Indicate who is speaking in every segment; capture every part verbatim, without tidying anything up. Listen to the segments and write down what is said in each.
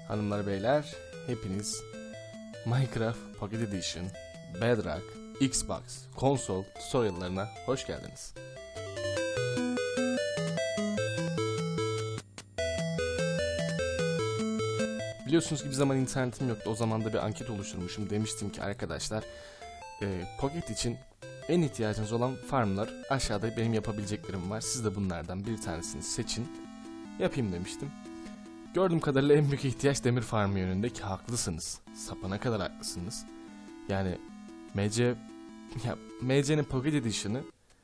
Speaker 1: Hanımlar beyler, hepiniz Minecraft Pocket Edition, Bedrock, Xbox, konsol tutoriallarına hoş geldiniz. Biliyorsunuz ki bir zaman internetim yoktu. O zaman da bir anket oluşturmuşum. Demiştim ki arkadaşlar, e, Pocket için en ihtiyacınız olan farmlar aşağıda benim yapabileceklerim var. Siz de bunlardan bir tanesini seçin, yapayım demiştim. Gördüğüm kadarıyla en büyük ihtiyaç demir farmı yönünde ki haklısınız. Sapana kadar haklısınız. Yani M C ya M C'nin Pocket Edition'ı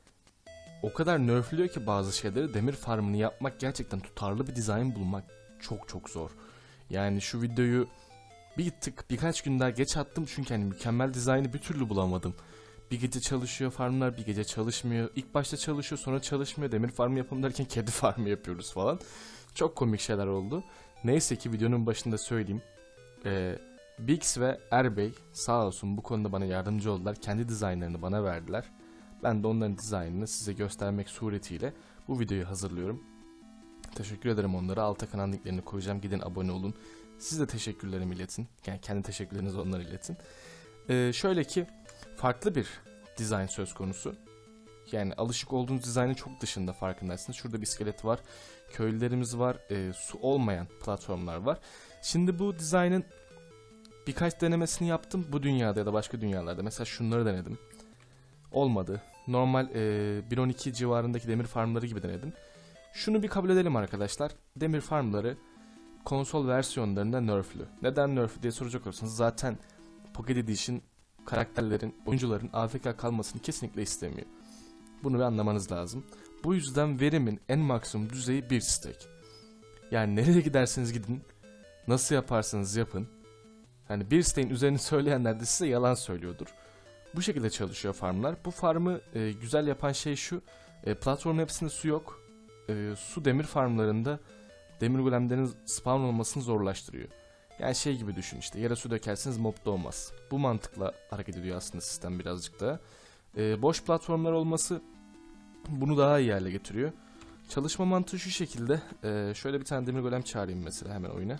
Speaker 1: o kadar nerfliyor ki bazı şeyleri, demir farmını yapmak gerçekten tutarlı bir dizayn bulmak çok çok zor. Yani şu videoyu bir tık birkaç gün daha geç attım çünkü hani mükemmel dizaynı bir türlü bulamadım. Bir gece çalışıyor farmlar, bir gece çalışmıyor. İlk başta çalışıyor, sonra çalışmıyor. Demir farmı yapalım derken kedi farmı yapıyoruz falan. Çok komik şeyler oldu. Neyse ki videonun başında söyleyeyim. Ee, Bix ve Erbey sağ olsun bu konuda bana yardımcı oldular. Kendi dizaynlarını bana verdiler. Ben de onların dizaynını size göstermek suretiyle bu videoyu hazırlıyorum. Teşekkür ederim onlara. Alta kanal linklerini koyacağım. Gidin abone olun. Siz de teşekkürlerimi iletin. Yani kendi teşekkürlerinizi onlara iletin. Ee, şöyle ki farklı bir dizayn söz konusu. Yani alışık olduğunuz dizaynın çok dışında, farkındaysınız. Şurada bir iskelet var. Köylülerimiz var. E, su olmayan platformlar var. Şimdi bu dizaynın birkaç denemesini yaptım. Bu dünyada ya da başka dünyalarda. Mesela şunları denedim. Olmadı. Normal e, bir nokta on iki civarındaki demir farmları gibi denedim. Şunu bir kabul edelim arkadaşlar. Demir farmları konsol versiyonlarında nerflü. Neden nerflü diye soracak olursanız zaten Pocket Edition karakterlerin, oyuncuların A F K kalmasını kesinlikle istemiyor. Bunu bir anlamanız lazım. Bu yüzden verimin en maksimum düzeyi bir stack. Yani nereye giderseniz gidin, nasıl yaparsanız yapın. Hani bir stack'in üzerini söyleyenler de size yalan söylüyordur. Bu şekilde çalışıyor farmlar. Bu farmı e, güzel yapan şey şu. E, platformun hepsinde su yok. E, su demir farmlarında demir golemlerin spawn olmasını zorlaştırıyor. Yani şey gibi düşün işte. Yere su dökerseniz mob doğmaz. Bu mantıkla hareket ediyor aslında sistem birazcık da. E, boş platformlar olması bunu daha iyi hale getiriyor. Çalışma mantığı şu şekilde. Ee, şöyle bir tane demir golem çağırayım mesela hemen oyuna.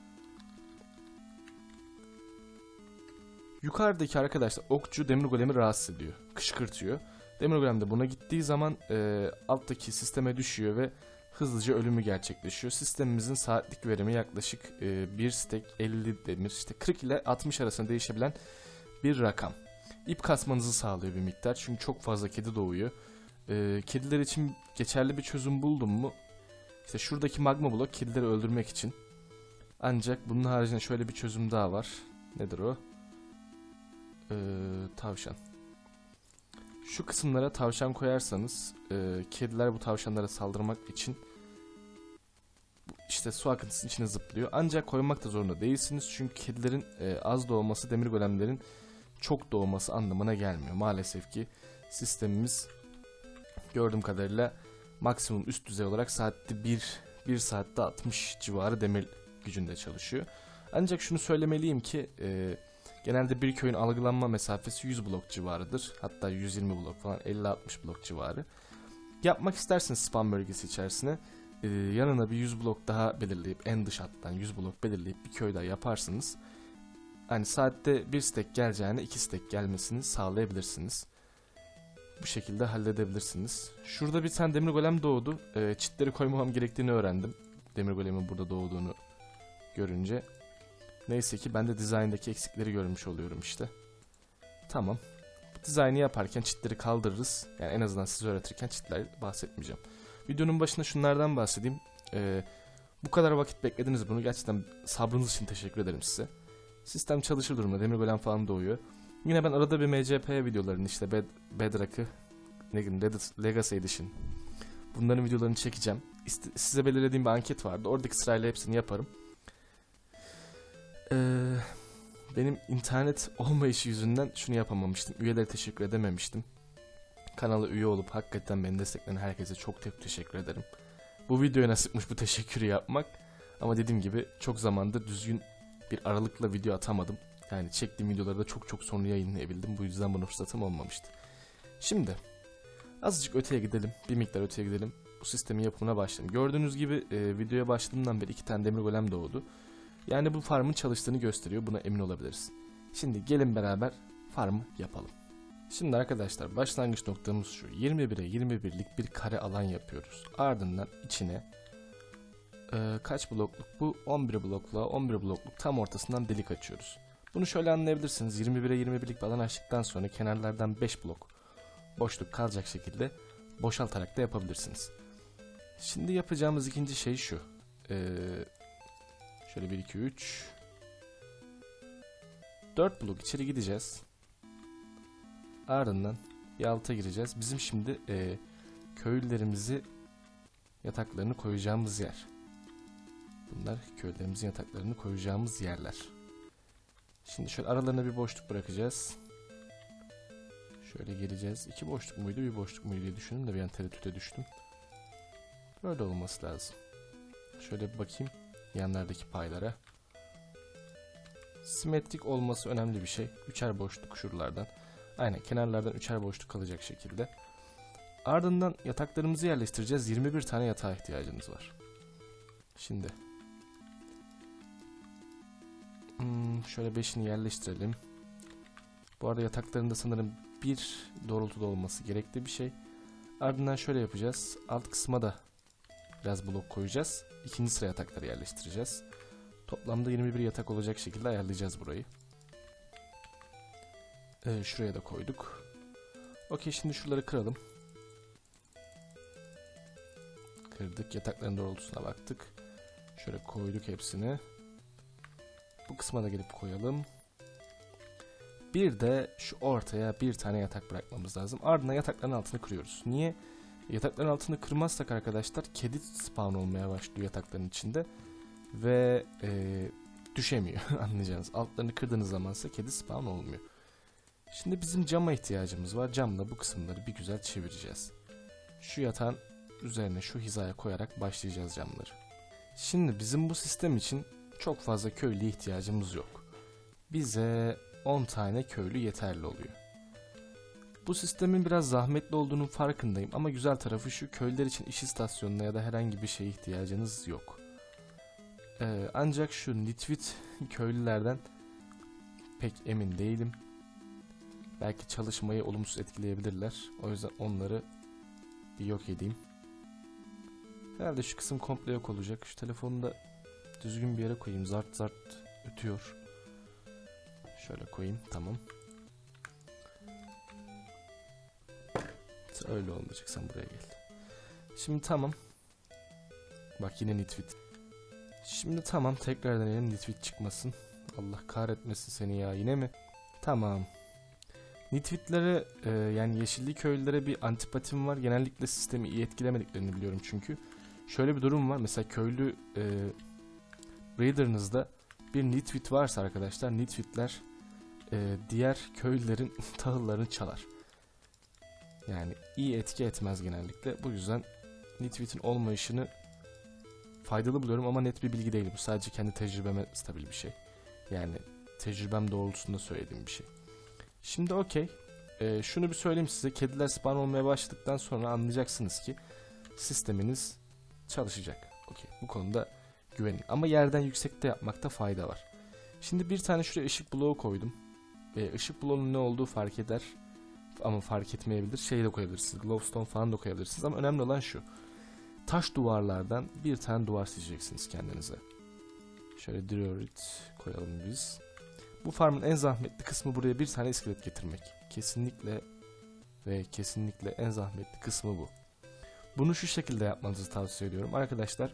Speaker 1: Yukarıdaki arkadaşlar okçu demir golemi rahatsız ediyor. Kışkırtıyor. Demir golem de buna gittiği zaman e, alttaki sisteme düşüyor ve hızlıca ölümü gerçekleşiyor. Sistemimizin saatlik verimi yaklaşık e, bir stack elli demir, işte kırk ile altmış arasında değişebilen bir rakam. İp kasmanızı sağlıyor bir miktar çünkü çok fazla kedi doğuyor. Ee, kediler için geçerli bir çözüm buldum mu? İşte şuradaki magma blok kedileri öldürmek için. Ancak bunun haricinde şöyle bir çözüm daha var. Nedir o? Ee, tavşan. Şu kısımlara tavşan koyarsanız e, kediler bu tavşanlara saldırmak için işte su akıntısının içine zıplıyor. Ancak koymak da zorunda değilsiniz çünkü kedilerin e, az doğması demir golemlerin çok doğması anlamına gelmiyor. Maalesef ki sistemimiz gördüğüm kadarıyla maksimum üst düzey olarak saatte bir, bir saatte altmış civarı demir gücünde çalışıyor. Ancak şunu söylemeliyim ki e, genelde bir köyün algılanma mesafesi yüz blok civarıdır. Hatta yüz yirmi blok falan, elli altmış blok civarı. Yapmak isterseniz spam bölgesi içerisine e, yanına bir yüz blok daha belirleyip, en dış hattan yüz blok belirleyip bir köy daha yaparsınız. Hani saatte bir stack geleceğine iki stack gelmesini sağlayabilirsiniz. Bu şekilde halledebilirsiniz. Şurada bir tane demir golem doğdu. Ee, çitleri koymamam gerektiğini öğrendim. Demir golemin burada doğduğunu görünce. Neyse ki ben de dizayndaki eksikleri görmüş oluyorum işte. Tamam. Bu dizaynı yaparken çitleri kaldırırız. Yani en azından size öğretirken çitler bahsetmeyeceğim. Videonun başında şunlardan bahsedeyim. Ee, bu kadar vakit beklediniz bunu. Gerçekten sabrınız için teşekkür ederim size. Sistem çalışır durumda. Demir golem falan doğuyor. Yine ben arada bir M C P videolarını, işte Bed Bedrock'ı, Legacy Edition, bunların videolarını çekeceğim. İste size belirlediğim bir anket vardı. Oradaki sırayla hepsini yaparım. Ee, benim internet olmayışı yüzünden şunu yapamamıştım. Üyelere teşekkür edememiştim. Kanala üye olup hakikaten beni destekleyen herkese çok çok teşekkür ederim. Bu videoya nasipmiş bu teşekkürü yapmak. Ama dediğim gibi çok zamandır düzgün bir aralıkla video atamadım. Yani çektiğim videoları da çok çok sonra yayınlayabildim. Bu yüzden buna fırsatım olmamıştı. Şimdi azıcık öteye gidelim. Bir miktar öteye gidelim. Bu sistemin yapımına başlayalım. Gördüğünüz gibi e, videoya başladığımdan beri iki tane demir golem doğdu. Yani bu farmın çalıştığını gösteriyor. Buna emin olabiliriz. Şimdi gelin beraber farmı yapalım. Şimdi arkadaşlar başlangıç noktamız şu. yirmi bire yirmi birlik bir kare alan yapıyoruz. Ardından içine e, kaç blokluk bu? on bir blokla on bir blokluk tam ortasından delik açıyoruz. Bunu şöyle anlayabilirsiniz. yirmi bire yirmi birlik bir alan açtıktan sonra kenarlardan beş blok boşluk kalacak şekilde boşaltarak da yapabilirsiniz. Şimdi yapacağımız ikinci şey şu. Ee, şöyle bir iki üç dört blok içeri gideceğiz. Ardından bir alta gireceğiz. Bizim şimdi e, köylülerimizi yataklarını koyacağımız yer. Bunlar köylülerimizin yataklarını koyacağımız yerler. Şimdi şöyle aralarına bir boşluk bırakacağız. Şöyle geleceğiz. İki boşluk muydu, bir boşluk muydu diye düşündüm de bir an tereddüte düştüm. Böyle olması lazım. Şöyle bir bakayım yanlardaki paylara. Simetrik olması önemli bir şey. Üçer boşluk şuralardan. Aynen kenarlardan üçer boşluk kalacak şekilde. Ardından yataklarımızı yerleştireceğiz. yirmi bir tane yatağa ihtiyacımız var. Şimdi hmm, şöyle beşini yerleştirelim. Bu arada yataklarında sanırım bir doğrultuda olması gerekli bir şey. Ardından şöyle yapacağız. Alt kısma da biraz blok koyacağız. İkinci sıra yatakları yerleştireceğiz. Toplamda yirmi bir yatak olacak şekilde ayarlayacağız burayı. Ee, şuraya da koyduk. Okey, şimdi şuraları kıralım. Kırdık. Yatakların doğrultusuna baktık. Şöyle koyduk hepsini. Bu kısma da gelip koyalım. Bir de şu ortaya bir tane yatak bırakmamız lazım. Ardından yatakların altını kırıyoruz. Niye? Yatakların altını kırmazsak arkadaşlar kedi spawn olmaya başlıyor yatakların içinde. Ve e, düşemiyor anlayacağınız. Altlarını kırdığınız zamansa kedi spawn olmuyor. Şimdi bizim cama ihtiyacımız var. Camla bu kısımları bir güzel çevireceğiz. Şu yatağın üzerine şu hizaya koyarak başlayacağız camları. Şimdi bizim bu sistem için çok fazla köylüye ihtiyacımız yok. Bize on tane köylü yeterli oluyor. Bu sistemin biraz zahmetli olduğunun farkındayım ama güzel tarafı şu: köylüler için iş istasyonuna ya da herhangi bir şeye ihtiyacınız yok. Ee, ancak şu nitwit köylülerden pek emin değilim. Belki çalışmayı olumsuz etkileyebilirler. O yüzden onları bir yok edeyim. Herhalde şu kısım komple yok olacak. Şu telefonu da düzgün bir yere koyayım. Zart zart ötüyor. Şöyle koyayım. Tamam. Öyle olmayacak. Sen buraya gel. Şimdi tamam. Bak yine nitwit. Şimdi tamam. Tekrar deneyelim. Nitwit çıkmasın. Allah kahretmesin seni ya. Yine mi? Tamam. Nitwitlere e, yani yeşilli köylülere bir antipatim var. Genellikle sistemi iyi etkilemediklerini biliyorum çünkü. Şöyle bir durum var. Mesela köylü e, raider'ınızda bir nitwit varsa arkadaşlar, nitwitler e, diğer köylülerin tahıllarını çalar. Yani iyi etki etmez genellikle. Bu yüzden nitwit'in olmayışını faydalı buluyorum ama net bir bilgi değil. Bu sadece kendi tecrübeme stabil bir şey. Yani tecrübem doğrultusunda söylediğim bir şey. Şimdi okey. Ee, şunu bir söyleyeyim size. Kediler spawn olmaya başladıktan sonra anlayacaksınız ki sisteminiz çalışacak. Okey. Bu konuda güvenin. Ama yerden yüksekte yapmakta fayda var. Şimdi bir tane şuraya ışık bloğu koydum. Ee, ışık bloğunun ne olduğu fark eder. Ama fark etmeyebilir. Şey de koyabilirsiniz. Glowstone falan da koyabilirsiniz. Ama önemli olan şu: taş duvarlardan bir tane duvar seçeceksiniz kendinize. Şöyle Diorit koyalım biz. Bu farmın en zahmetli kısmı buraya bir tane iskelet getirmek. Kesinlikle ve kesinlikle en zahmetli kısmı bu. Bunu şu şekilde yapmanızı tavsiye ediyorum. Arkadaşlar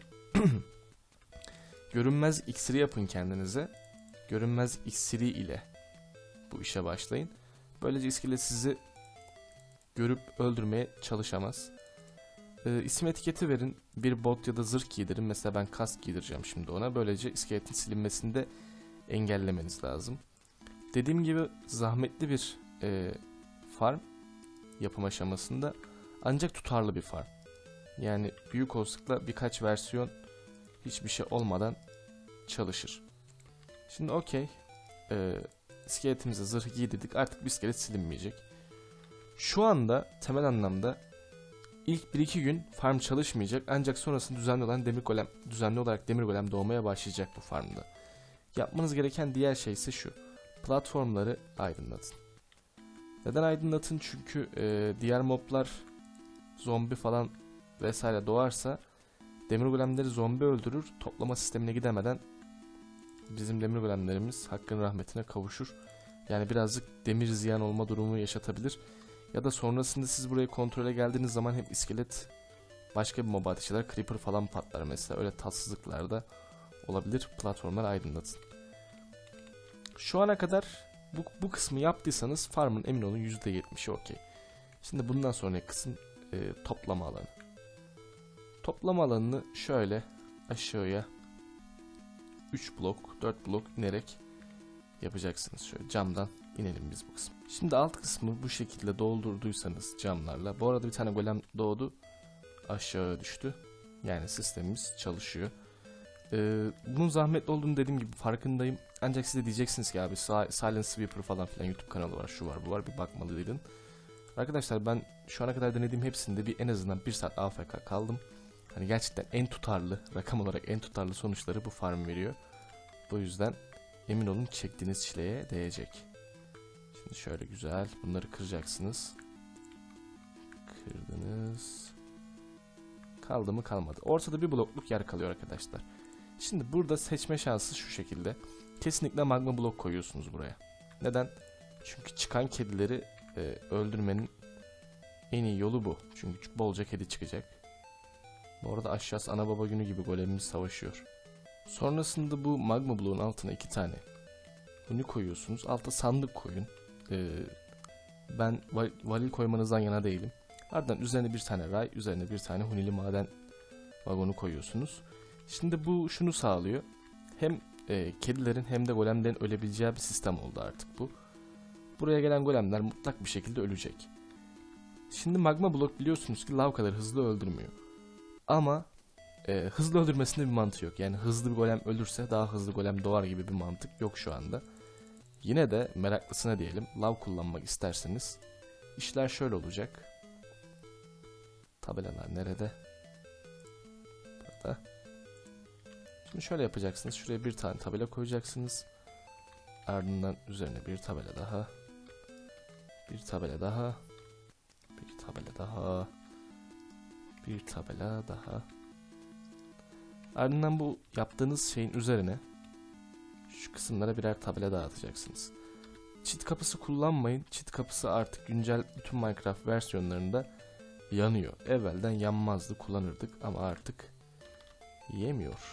Speaker 1: görünmez iksiri yapın kendinize. Görünmez iksiri ile bu işe başlayın. Böylece iskelet sizi görüp öldürmeye çalışamaz. Ee, isim etiketi verin. Bir bot ya da zırh giydirin. Mesela ben kask giydireceğim şimdi ona. Böylece iskeletin silinmesini de engellemeniz lazım. Dediğim gibi zahmetli bir e, farm yapım aşamasında, ancak tutarlı bir farm. Yani büyük olasılıkla birkaç versiyon hiçbir şey olmadan çalışır. Şimdi okey. E, iskeletimize zırh giydirdik. Artık bir iskelet silinmeyecek. Şu anda temel anlamda ilk bir iki gün farm çalışmayacak. Ancak sonrasında düzenli olan demir golem, düzenli olarak demir golem doğmaya başlayacak bu farmda. Yapmanız gereken diğer şey ise şu. Platformları aydınlatın. Neden aydınlatın? Çünkü e, diğer moblar zombi falan vesaire doğarsa demir golemleri zombi öldürür. Toplama sistemine gidemeden bizim demir golemlerimiz hakkın rahmetine kavuşur. Yani birazcık demir ziyan olma durumu yaşatabilir. Ya da sonrasında siz buraya kontrole geldiğiniz zaman hem iskelet başka bir mob ateşler, creeper falan patlar mesela. Öyle tatsızlıklar da olabilir. Platformları aydınlatın. Şu ana kadar bu, bu kısmı yaptıysanız farmın emin olun yüzde yetmişi okey. Şimdi bundan sonraki kısım e, toplama alanı. Toplama alanını şöyle aşağıya üç blok, dört blok inerek yapacaksınız. Şöyle camdan inelim biz bu kısmı. Şimdi alt kısmı bu şekilde doldurduysanız camlarla. Bu arada bir tane golem doğdu. Aşağı düştü. Yani sistemimiz çalışıyor. Ee, bunun zahmetli olduğunu dediğim gibi farkındayım. Ancak siz de diyeceksiniz ki abi Silent Sweeper falan filan YouTube kanalı var, şu var bu var, bir bakmalıydın. Arkadaşlar ben şu ana kadar denediğim hepsinde bir en azından bir saat A F K kaldım. Hani gerçekten en tutarlı, rakam olarak en tutarlı sonuçları bu farm veriyor. Bu yüzden emin olun çektiğiniz çileye değecek. Şimdi şöyle güzel bunları kıracaksınız. Kırdınız. Kaldı mı kalmadı. Ortada bir blokluk yer kalıyor arkadaşlar. Şimdi burada seçme şansı şu şekilde. Kesinlikle magma blok koyuyorsunuz buraya. Neden? Çünkü çıkan kedileri e, öldürmenin en iyi yolu bu. Çünkü bolca kedi çıkacak. Bu arada aşağısı ana baba günü gibi golemimiz savaşıyor. Sonrasında bu magma bloğun altına iki tane bunu koyuyorsunuz. Alta sandık koyun. Ee, ben val valil koymanızdan yana değilim. Ardından üzerine bir tane ray, üzerine bir tane hunili maden vagonu koyuyorsunuz. Şimdi bu şunu sağlıyor. Hem e, kedilerin hem de golemlerin ölebileceği bir sistem oldu artık bu. Buraya gelen golemler mutlak bir şekilde ölecek. Şimdi magma blok biliyorsunuz ki lav kadar hızlı öldürmüyor. Ama e, hızlı öldürmesinde bir mantığı yok. Yani hızlı bir golem ölürse daha hızlı golem doğar gibi bir mantık yok şu anda. Yine de meraklısına diyelim, lav kullanmak isterseniz işler şöyle olacak. Tabelalar nerede? Burada. Şimdi şöyle yapacaksınız. Şuraya bir tane tabela koyacaksınız. Ardından üzerine bir tabela daha. Bir tabela daha. Bir tabela daha. Bir tabela daha. Ardından bu yaptığınız şeyin üzerine şu kısımlara birer tabela dağıtacaksınız. Çit kapısı kullanmayın. Çit kapısı artık güncel bütün Minecraft versiyonlarında yanıyor. Evvelden yanmazdı, kullanırdık ama artık yemiyor.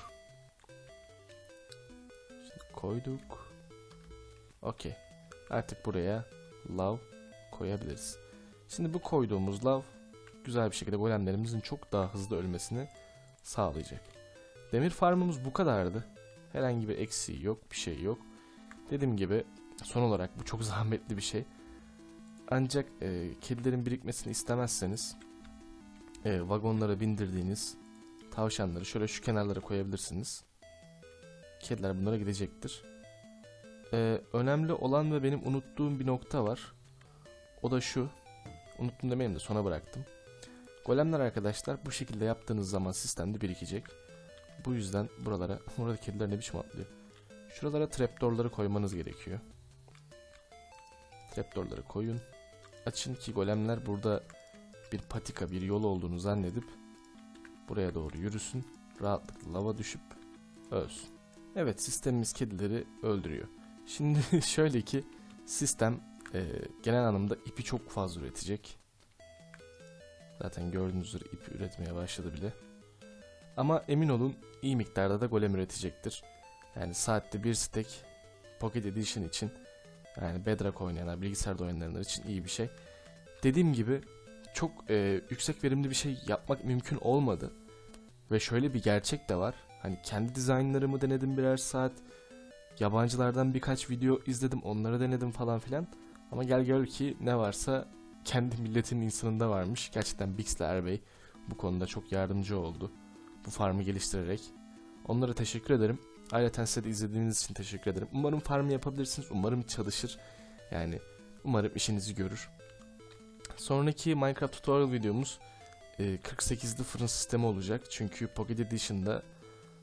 Speaker 1: Şimdi koyduk. Okey. Artık buraya lav koyabiliriz. Şimdi bu koyduğumuz lav güzel bir şekilde golemlerimizin çok daha hızlı ölmesini sağlayacak. Demir farmımız bu kadardı. Herhangi bir eksiği yok, bir şey yok. Dediğim gibi son olarak bu çok zahmetli bir şey. Ancak e, kedilerin birikmesini istemezseniz e, vagonlara bindirdiğiniz tavşanları şöyle şu kenarlara koyabilirsiniz. Kediler bunlara gidecektir. E, önemli olan ve benim unuttuğum bir nokta var. O da şu. Unuttum demeyeyim de sona bıraktım. Golemler arkadaşlar bu şekilde yaptığınız zaman sistemde birikecek. Bu yüzden buralara, burada kediler ne biçim atlıyor. Şuralara trapdoorları koymanız gerekiyor. Trapdoorları koyun. Açın ki golemler burada bir patika, bir yol olduğunu zannedip buraya doğru yürüsün. Rahatlıkla lava düşüp ölsün. Evet, sistemimiz kedileri öldürüyor. Şimdi şöyle ki sistem e, genel anlamda ipi çok fazla üretecek. Zaten gördüğünüz üzere ip üretmeye başladı bile. Ama emin olun iyi miktarda da golem üretecektir. Yani saatte bir stack Pocket Edition için, yani Bedrock oynayanlar, bilgisayarda oynayanlar için iyi bir şey. Dediğim gibi çok e, yüksek verimli bir şey yapmak mümkün olmadı. Ve şöyle bir gerçek de var. Hani kendi dizaynlarımı denedim birer saat. Yabancılardan birkaç video izledim, onları denedim falan filan. Ama gel gör ki ne varsa kendi milletinin insanında varmış. Gerçekten Bix'le Erbey bu konuda çok yardımcı oldu. Bu farmı geliştirerek. Onlara teşekkür ederim. Ayrıca size de izlediğiniz için teşekkür ederim. Umarım farmı yapabilirsiniz. Umarım çalışır. Yani umarım işinizi görür. Sonraki Minecraft tutorial videomuz kırk sekizli fırın sistemi olacak. Çünkü Pocket Edition'da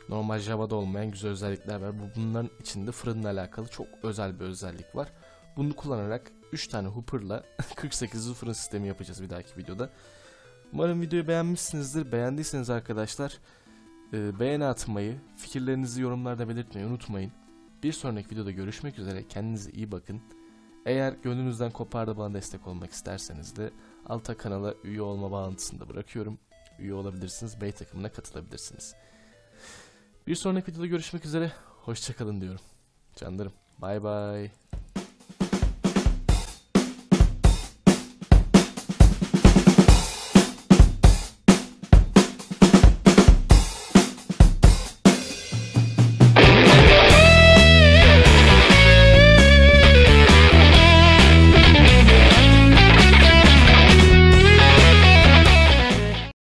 Speaker 1: Normal Java'da olmayan güzel özellikler var. Bu bunların içinde fırınla alakalı çok özel bir özellik var. Bunu kullanarak üç tane Hooper'la kırk sekizli fırın sistemi yapacağız bir dahaki videoda. Umarım videoyu beğenmişsinizdir. Beğendiyseniz arkadaşlar e, beğeni atmayı, fikirlerinizi yorumlarda belirtmeyi unutmayın. Bir sonraki videoda görüşmek üzere. Kendinize iyi bakın. Eğer gönlünüzden kopar da bana destek olmak isterseniz de alta kanala üye olma bağlantısını da bırakıyorum. Üye olabilirsiniz, bey takımına katılabilirsiniz. Bir sonraki videoda görüşmek üzere. Hoşçakalın diyorum. Canlarım. Bay bay.